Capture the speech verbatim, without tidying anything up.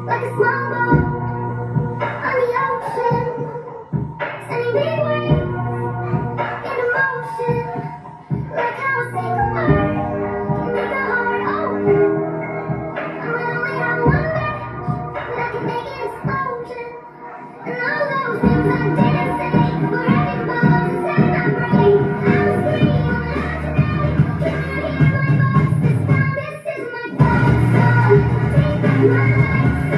like a small boat on the ocean, sending big waves into motion, like how a single word can make the heart open. I might only have one match, but I can make an explosion. And all those things I didn't say were wrecking balls inside my brain. I will scream aloud today. Can you hear my voice this time? This is my fight song. Take back my life.